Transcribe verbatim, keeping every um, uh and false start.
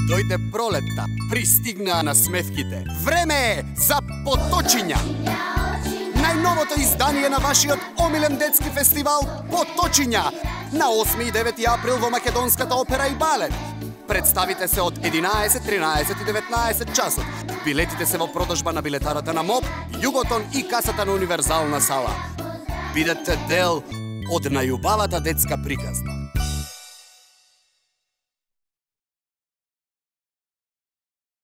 Дојде пролетта, пристигнаа насмевките. Време е за Поточиња! Најновото издание на вашиот омилен детски фестивал Поточиња на осми и девети април во Македонската опера и балет. Представите се од единаесет, тринаесет и деветнаесет часот. Билетите се во продажба на билетарата на МОБ, Југотон и касата на Универзална сала. Бидете дел од најубавата детска приказна.